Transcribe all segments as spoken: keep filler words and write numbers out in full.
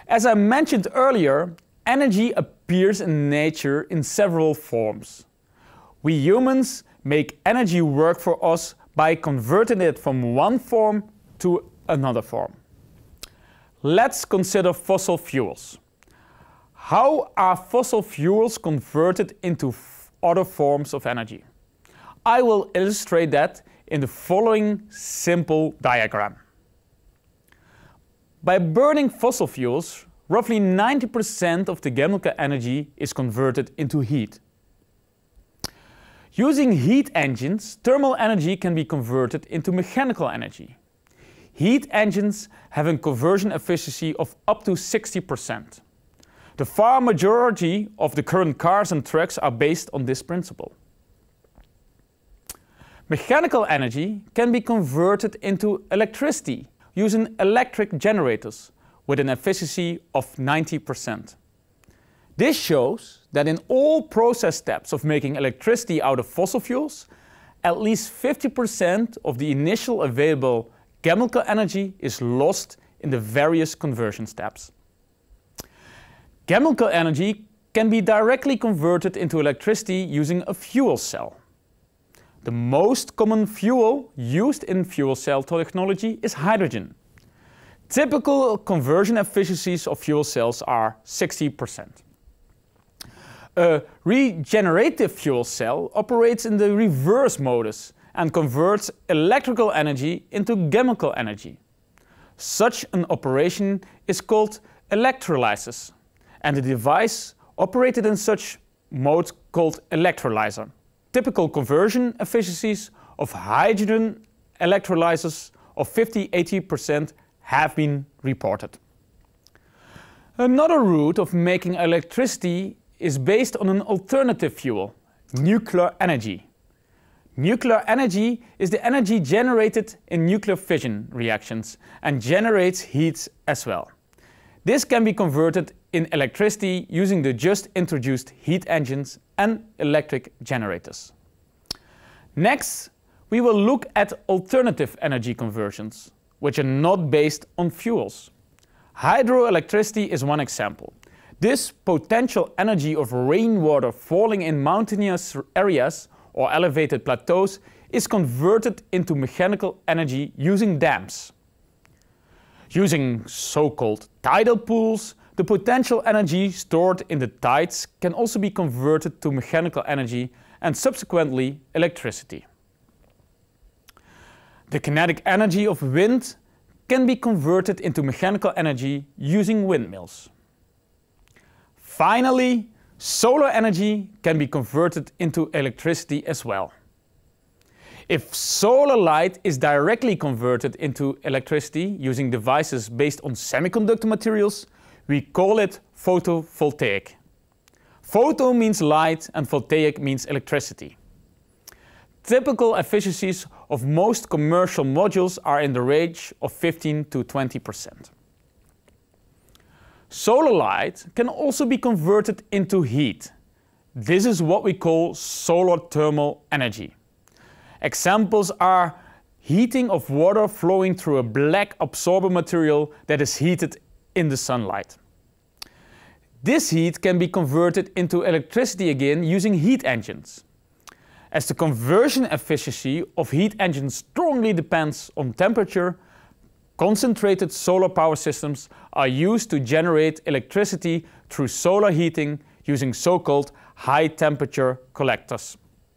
As I mentioned earlier, energy appears in nature in several forms. We humans make energy work for us by converting it from one form to another form. Let's consider fossil fuels. How are fossil fuels converted into other forms of energy? I will illustrate that in the following simple diagram. By burning fossil fuels, roughly ninety percent of the chemical energy is converted into heat. Using heat engines, thermal energy can be converted into mechanical energy. Heat engines have a conversion efficiency of up to sixty percent. The far majority of the current cars and trucks are based on this principle. Mechanical energy can be converted into electricity using electric generators with an efficiency of ninety percent. This shows that in all process steps of making electricity out of fossil fuels, at least fifty percent of the initial available chemical energy is lost in the various conversion steps. Chemical energy can be directly converted into electricity using a fuel cell. The most common fuel used in fuel cell technology is hydrogen. Typical conversion efficiencies of fuel cells are sixty percent. A regenerative fuel cell operates in the reverse modus and converts electrical energy into chemical energy. Such an operation is called electrolysis, and the device operated in such mode called electrolyzer. Typical conversion efficiencies of hydrogen electrolyzers of fifty to eighty percent have been reported. Another route of making electricity is based on an alternative fuel, nuclear energy. Nuclear energy is the energy generated in nuclear fission reactions and generates heat as well. This can be converted in electricity using the just introduced heat engines and electric generators. Next, we will look at alternative energy conversions, which are not based on fuels. Hydroelectricity is one example. This potential energy of rainwater falling in mountainous areas or elevated plateaus is converted into mechanical energy using dams. Using so-called tidal pools, the potential energy stored in the tides can also be converted to mechanical energy and subsequently electricity. The kinetic energy of wind can be converted into mechanical energy using windmills. Finally, solar energy can be converted into electricity as well. If solar light is directly converted into electricity using devices based on semiconductor materials, we call it photovoltaic. Photo means light and voltaic means electricity. Typical efficiencies of most commercial modules are in the range of fifteen to twenty percent. Solar light can also be converted into heat. This is what we call solar thermal energy. Examples are heating of water flowing through a black absorber material that is heated in the sunlight. This heat can be converted into electricity again using heat engines. As the conversion efficiency of heat engines strongly depends on temperature, concentrated solar power systems are used to generate electricity through solar heating using so-called high-temperature collectors.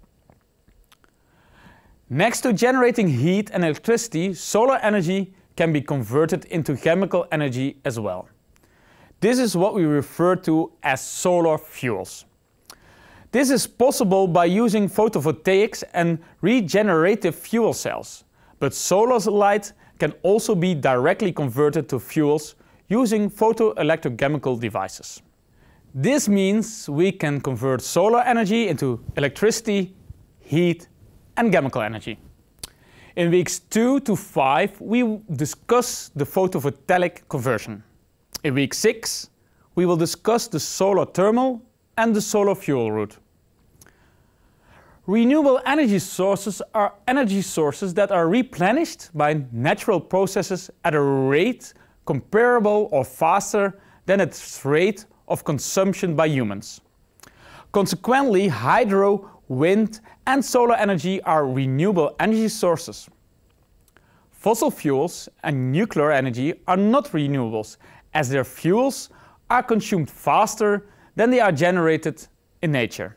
Next to generating heat and electricity, solar energy can be converted into chemical energy as well. This is what we refer to as solar fuels. This is possible by using photovoltaics and regenerative fuel cells, but solar light can also be directly converted to fuels using photoelectrochemical devices. This means we can convert solar energy into electricity, heat, and chemical energy. In weeks two to five, we discuss the photovoltaic conversion. In week six, we will discuss the solar thermal and the solar fuel route. Renewable energy sources are energy sources that are replenished by natural processes at a rate comparable or faster than its rate of consumption by humans. Consequently, hydro, wind and solar energy are renewable energy sources. Fossil fuels and nuclear energy are not renewables, as their fuels are consumed faster than they are generated in nature.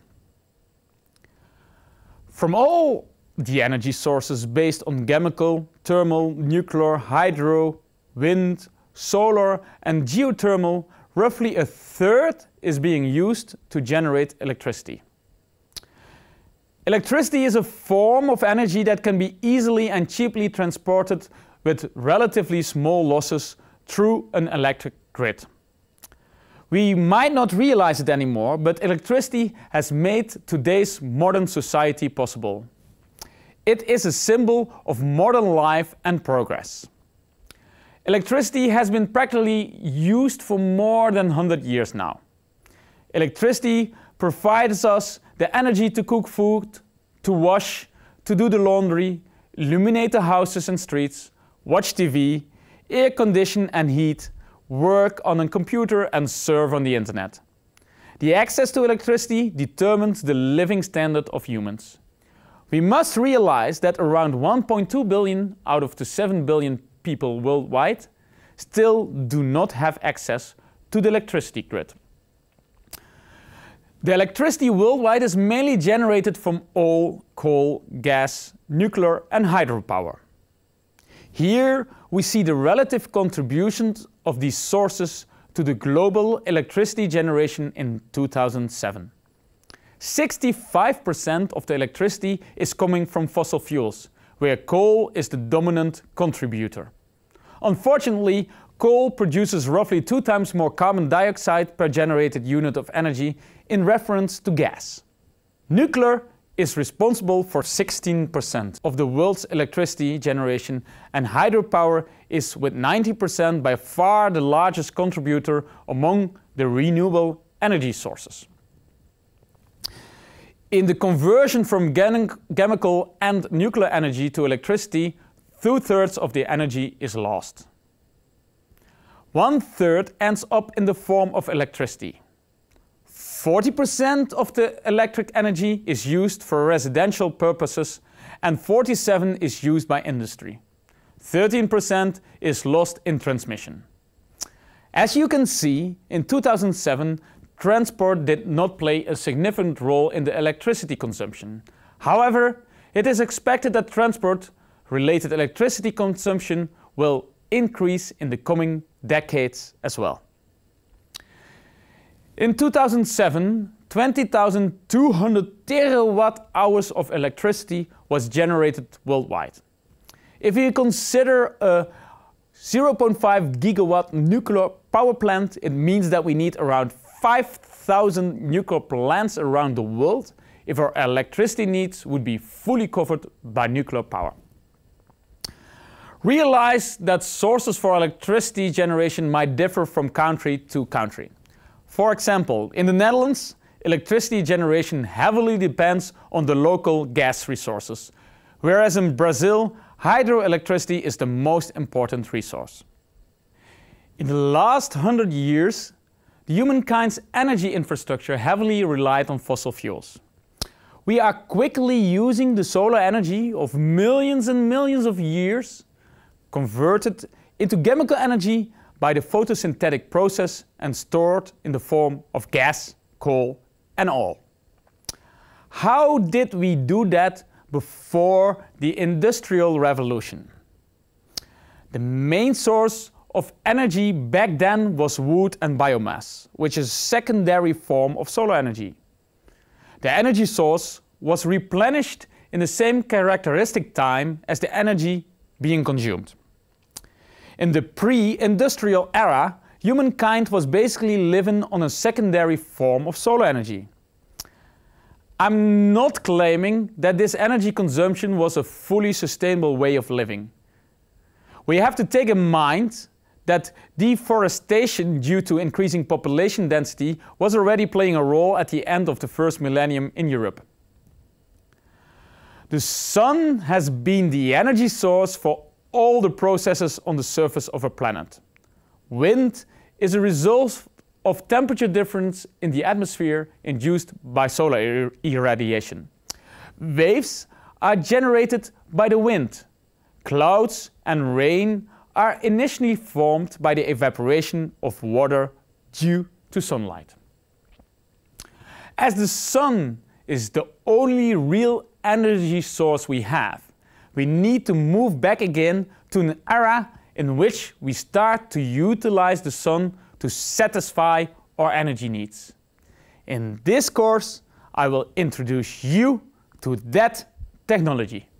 From all the energy sources based on chemical, thermal, nuclear, hydro, wind, solar and geothermal, roughly a third is being used to generate electricity. Electricity is a form of energy that can be easily and cheaply transported with relatively small losses through an electric grid. We might not realize it anymore, but electricity has made today's modern society possible. It is a symbol of modern life and progress. Electricity has been practically used for more than one hundred years now. Electricity provides us the energy to cook food, to wash, to do the laundry, illuminate the houses and streets, watch T V, air condition and heat, work on a computer and surf on the internet. The access to electricity determines the living standard of humans. We must realize that around one point two billion out of the seven billion people worldwide still do not have access to the electricity grid. The electricity worldwide is mainly generated from oil, coal, gas, nuclear and hydropower. Here we see the relative contributions of these sources to the global electricity generation in two thousand seven. sixty-five percent of the electricity is coming from fossil fuels, where coal is the dominant contributor. Unfortunately, coal produces roughly two times more carbon dioxide per generated unit of energy in reference to gas. Nuclear is responsible for sixteen percent of the world's electricity generation, and hydropower is with ninety percent by far the largest contributor among the renewable energy sources. In the conversion from chemical and nuclear energy to electricity, two-thirds of the energy is lost. One-third ends up in the form of electricity. forty percent of the electric energy is used for residential purposes and forty-seven percent is used by industry. thirteen percent is lost in transmission. As you can see, in two thousand seven, transport did not play a significant role in the electricity consumption. However, it is expected that transport-related electricity consumption will increase in the coming decades as well. In two thousand seven, twenty thousand two hundred terawatt hours of electricity was generated worldwide. If you consider a zero point five gigawatt nuclear power plant, it means that we need around five thousand nuclear plants around the world if our electricity needs would be fully covered by nuclear power. Realize that sources for electricity generation might differ from country to country. For example, in the Netherlands, electricity generation heavily depends on the local gas resources, whereas in Brazil, hydroelectricity is the most important resource. In the last hundred years, humankind's energy infrastructure heavily relied on fossil fuels. We are quickly using the solar energy of millions and millions of years, converted into chemical energy by the photosynthetic process and stored in the form of gas, coal and oil. How did we do that before the Industrial Revolution? The main source of energy back then was wood and biomass, which is a secondary form of solar energy. The energy source was replenished in the same characteristic time as the energy being consumed. In the pre-industrial era, humankind was basically living on a secondary form of solar energy. I'm not claiming that this energy consumption was a fully sustainable way of living. We have to take in mind that deforestation due to increasing population density was already playing a role at the end of the first millennium in Europe. The sun has been the energy source for all the processes on the surface of our planet. Wind is a result of temperature difference in the atmosphere induced by solar ir irradiation. Waves are generated by the wind. Clouds and rain are initially formed by the evaporation of water due to sunlight. As the sun is the only real energy source we have, we need to move back again to an era in which we start to utilize the sun to satisfy our energy needs. In this course, I will introduce you to that technology.